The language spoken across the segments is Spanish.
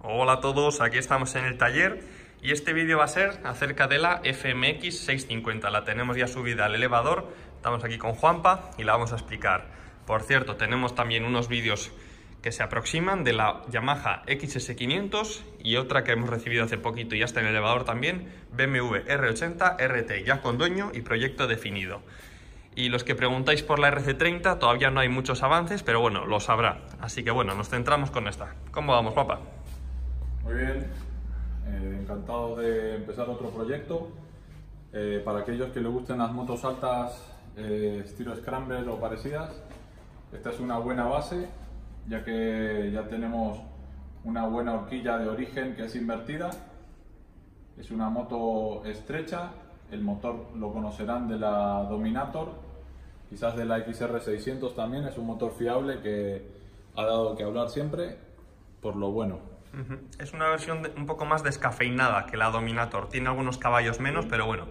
Hola a todos, aquí estamos en el taller y este vídeo va a ser acerca de la FMX 650. La tenemos ya subida al elevador, estamos aquí con Juanpa y la vamos a explicar. Por cierto, tenemos también unos vídeos que se aproximan de la Yamaha XS500 y otra que hemos recibido hace poquito y ya está en el elevador también, BMW R80 RT, ya con dueño y proyecto definido. Y los que preguntáis por la RC30, todavía no hay muchos avances, pero bueno, lo sabrá. Así que bueno, nos centramos con esta. ¿Cómo vamos, Juanpa? Muy bien, encantado de empezar otro proyecto. Para aquellos que les gusten las motos altas, estilo Scrambler o parecidas, esta es una buena base, ya que ya tenemos una buena horquilla de origen que es invertida. Es una moto estrecha, el motor lo conocerán de la Dominator, quizás de la XR600 también, es un motor fiable que ha dado que hablar siempre por lo bueno. Es una versión un poco más descafeinada que la Dominator. Tiene algunos caballos menos, pero bueno.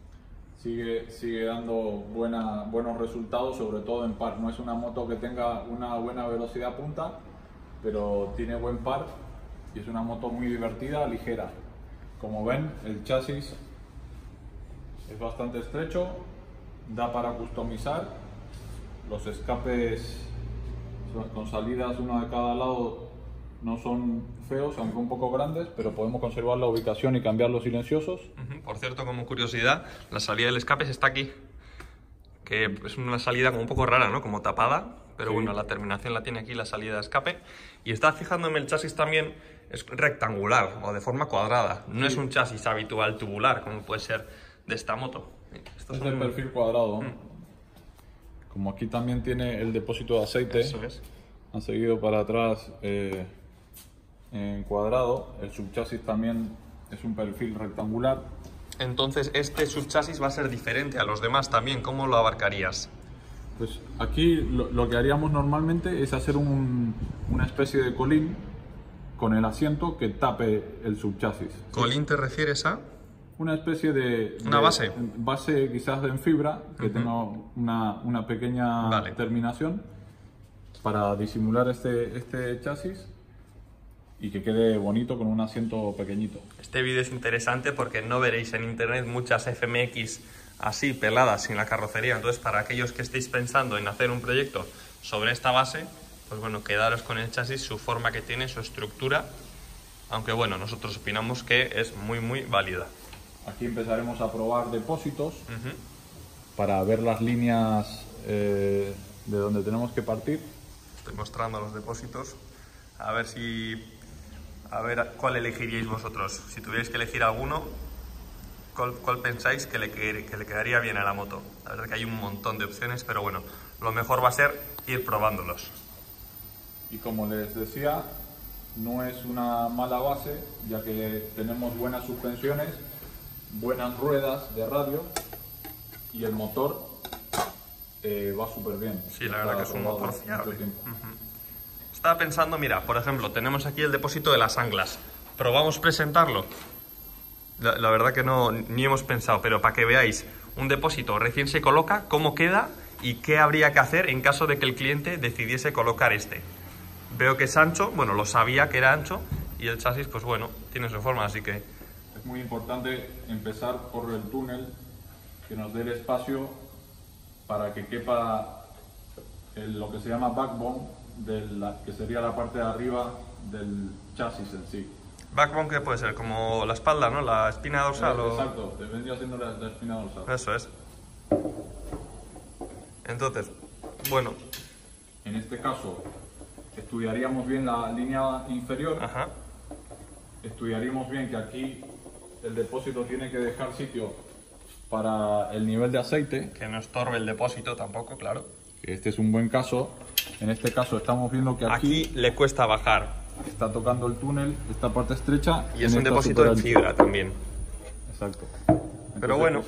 Sigue dando buenos resultados, sobre todo en par. No es una moto que tenga una buena velocidad punta, pero tiene buen par y es una moto muy divertida, ligera. Como ven, el chasis es bastante estrecho, da para customizar. Los escapes con salidas uno de cada lado no son feos, aunque un poco grandes, pero podemos conservar la ubicación y cambiar los silenciosos. Por cierto, como curiosidad, la salida del escape está aquí, que es una salida como un poco rara, ¿no? Como tapada, pero sí. Bueno, la terminación la tiene aquí, la salida de escape. Y está fijándome, el chasis también es rectangular o de forma cuadrada. No es un chasis habitual tubular, como puede ser de esta moto. Es de perfil cuadrado. Como aquí también tiene el depósito de aceite, eso es. Han seguido para atrás en cuadrado. El subchasis también es un perfil rectangular. Entonces este subchasis va a ser diferente a los demás también. ¿Cómo lo abarcarías? Pues aquí lo que haríamos normalmente es hacer una especie de colín con el asiento que tape el subchasis. ¿Colín te refieres a? Una especie de base. Base quizás en fibra, que tenga una pequeña terminación para disimular este chasis y que quede bonito con un asiento pequeñito. Este vídeo es interesante porque no veréis en internet muchas FMX así peladas sin la carrocería. Entonces, para aquellos que estéis pensando en hacer un proyecto sobre esta base, pues bueno, quedaros con el chasis, su forma que tiene, su estructura, aunque bueno, nosotros opinamos que es muy válida. Aquí empezaremos a probar depósitos para ver las líneas de donde tenemos que partir. Estoy mostrando los depósitos, a ver cuál elegiríais vosotros. Si tuvierais que elegir alguno, ¿cuál pensáis que le quedaría bien a la moto? La verdad que hay un montón de opciones, pero bueno, lo mejor va a ser ir probándolos. Y como les decía, no es una mala base, ya que tenemos buenas suspensiones, buenas ruedas de radio y el motor va súper bien. Sí, la verdad que es un motor fiable. Estaba pensando, mira, por ejemplo, tenemos aquí el depósito de las anglas. ¿Probamos presentarlo? La verdad que no, ni hemos pensado, pero para que veáis, un depósito recién se coloca, cómo queda y qué habría que hacer en caso de que el cliente decidiese colocar este. Veo que es ancho, bueno, lo sabía que era ancho y el chasis, pues bueno, tiene su forma, así que... Es muy importante empezar por el túnel, que nos dé el espacio para que quepa lo que se llama backbone, que sería la parte de arriba del chasis en sí. Backbone, ¿qué puede ser? Como la espalda, ¿no? La espina dorsal. Exacto, te vendría siendo la espina dorsal. Eso es. Entonces, bueno. En este caso, estudiaríamos bien la línea inferior. Estudiaríamos bien que aquí el depósito tiene que dejar sitio para el nivel de aceite. Que no estorbe el depósito tampoco, claro. Este es un buen caso. En este caso estamos viendo que aquí le cuesta bajar. Está tocando el túnel, esta parte estrecha. Y es un depósito en fibra también. Exacto. Pero bueno,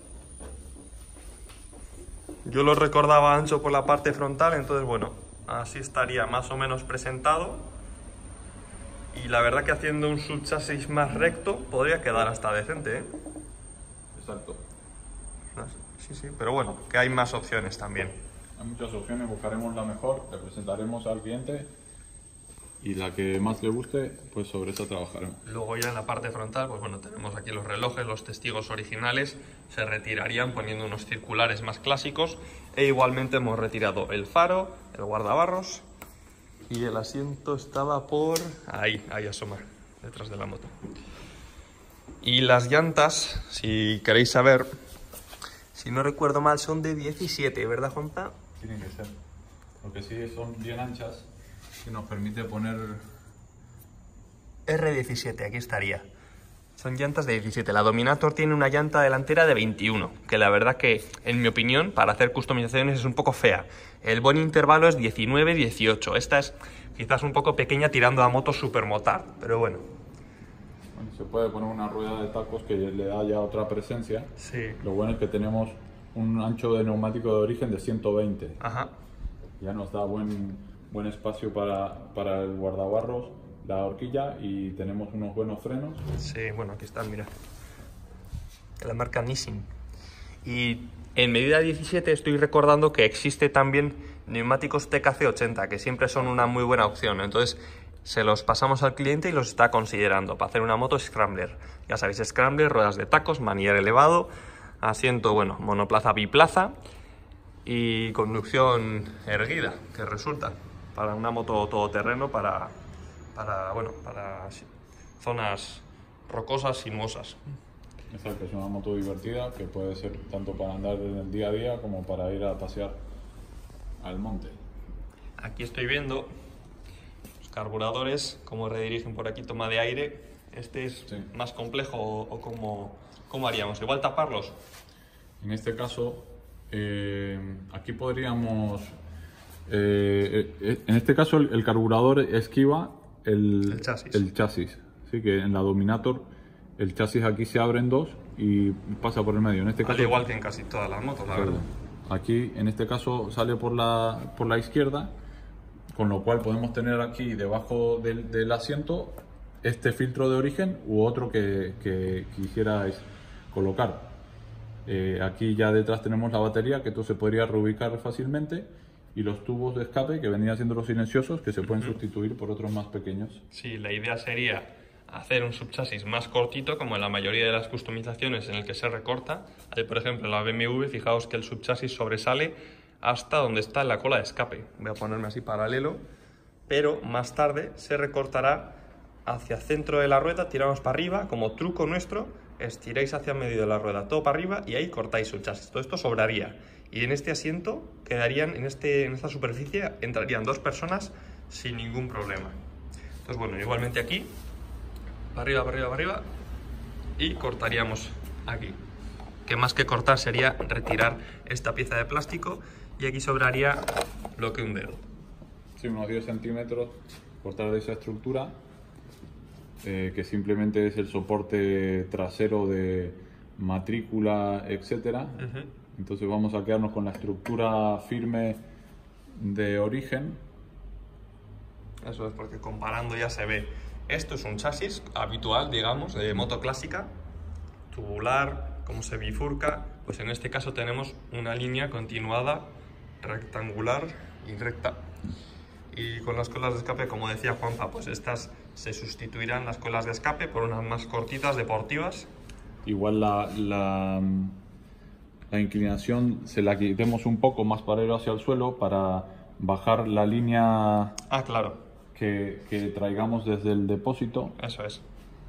yo lo recordaba ancho por la parte frontal, entonces bueno, así estaría más o menos presentado. Y la verdad que haciendo un subchasis más recto podría quedar hasta decente, ¿eh? Exacto. Sí, pero bueno, que hay más opciones también. Hay muchas opciones, buscaremos la mejor, le presentaremos al cliente y la que más le guste, pues sobre esa trabajaremos. Luego ya en la parte frontal, pues bueno, tenemos aquí los relojes, los testigos originales, se retirarían poniendo unos circulares más clásicos, e igualmente hemos retirado el faro, el guardabarros, y el asiento estaba por ahí asoma, detrás de la moto. Y las llantas, si queréis saber, si no recuerdo mal, son de 17, ¿verdad, Juanpa? Tienen que ser. Lo que sí son bien anchas, que nos permite poner... R17, aquí estaría. Son llantas de 17. La Dominator tiene una llanta delantera de 21, que la verdad que, en mi opinión, para hacer customizaciones es un poco fea. El buen intervalo es 19-18. Esta es quizás un poco pequeña tirando a motos supermotard, pero bueno. Bueno, se puede poner una rueda de tacos que le da ya otra presencia. Sí. Lo bueno es que tenemos un ancho de neumático de origen de 120. Ajá. Ya nos da buen espacio para el guardabarros, la horquilla, y tenemos unos buenos frenos. Sí, bueno, aquí están, mira. De la marca Nissin. Y en medida 17 estoy recordando que existe también neumáticos TKC80, que siempre son una muy buena opción. Entonces se los pasamos al cliente y los está considerando para hacer una moto Scrambler. Ya sabéis, Scrambler, ruedas de tacos, manillar elevado, asiento, bueno, monoplaza biplaza y conducción erguida, que resulta para una moto todoterreno, para zonas rocosas, sinuosas. Exacto, es una moto divertida que puede ser tanto para andar en el día a día como para ir a pasear al monte. Aquí estoy viendo los carburadores, cómo redirigen por aquí toma de aire. Este es más complejo, o cómo haríamos, igual taparlos. En este caso, aquí podríamos... en este caso el carburador esquiva el chasis. Así que en la Dominator el chasis aquí se abre en dos y pasa por el medio. En este caso, al igual que en casi todas las motos, la verdad. Aquí en este caso sale por la izquierda, con lo cual podemos tener aquí debajo del asiento este filtro de origen u otro que quisierais colocar. Aquí ya detrás tenemos la batería, que esto se podría reubicar fácilmente, y los tubos de escape, que venían siendo los silenciosos, que se pueden sustituir por otros más pequeños. Sí, la idea sería hacer un subchasis más cortito, como en la mayoría de las customizaciones en el que se recorta. Por ejemplo, en la BMW, fijaos que el subchasis sobresale hasta donde está la cola de escape. Voy a ponerme así paralelo, pero más tarde se recortará hacia el centro de la rueda, tiramos para arriba, como truco nuestro, estiráis hacia medio de la rueda, todo para arriba, y ahí cortáis el chasis. Todo esto sobraría. Y en este asiento quedarían, en esta superficie, entrarían dos personas sin ningún problema. Entonces, bueno, igualmente aquí, para arriba, para arriba, para arriba, y cortaríamos aquí. Que más que cortar sería retirar esta pieza de plástico, y aquí sobraría lo que un dedo. Sí, unos 10 centímetros, cortar de esa estructura, que simplemente es el soporte trasero de matrícula, etcétera. Entonces vamos a quedarnos con la estructura firme de origen. Eso es, porque comparando ya se ve. Esto es un chasis habitual, digamos, de moto clásica, tubular, como se bifurca. Pues en este caso tenemos una línea continuada, rectangular y recta. Y con las colas de escape, como decía Juanpa, pues estas se sustituirán, las colas de escape, por unas más cortitas, deportivas. Igual la inclinación se la quitemos un poco más para ir hacia el suelo, para bajar la línea claro, que traigamos desde el depósito. Eso es.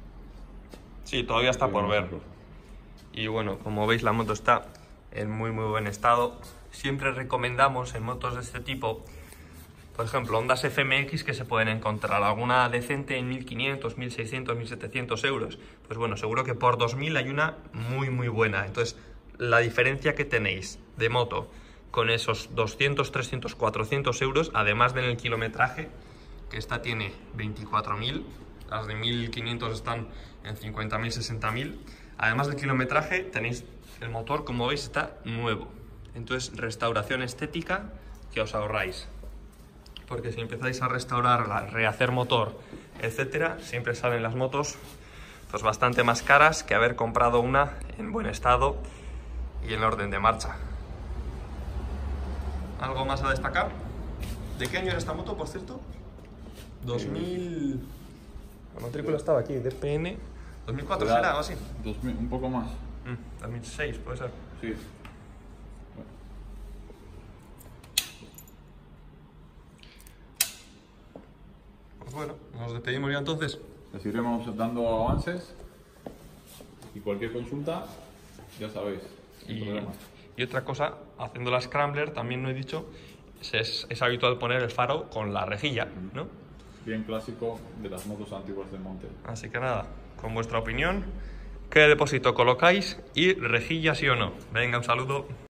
Sí, todavía está por ver. Y bueno, como veis, la moto está en muy buen estado. Siempre recomendamos en motos de este tipo, por ejemplo, Hondas FMX, que se pueden encontrar alguna decente en 1.500, 1.600, 1.700 euros. Pues bueno, seguro que por 2.000 hay una muy buena. Entonces, la diferencia que tenéis de moto con esos 200, 300, 400 euros, además del kilometraje, que esta tiene 24.000, las de 1.500 están en 50.000, 60.000. Además del kilometraje, tenéis el motor, como veis, está nuevo. Entonces, restauración estética que os ahorráis. Porque si empezáis a restaurarla, rehacer motor, etcétera, siempre salen las motos pues bastante más caras que haber comprado una en buen estado y en orden de marcha. ¿Algo más a destacar? ¿De qué año era esta moto, por cierto? 2000... La matrícula estaba aquí, DPN. 2004 será o así. 2000, un poco más. 2006 puede ser. Sí. Pues bueno, nos despedimos ya entonces. Les iremos dando avances y cualquier consulta, ya sabéis, sin problema. Y otra cosa, haciendo la Scrambler, también no he dicho, es habitual poner el faro con la rejilla, ¿no? Bien clásico de las motos antiguas del monte. Así que nada, con vuestra opinión, ¿qué depósito colocáis y rejilla sí o no? Venga, un saludo.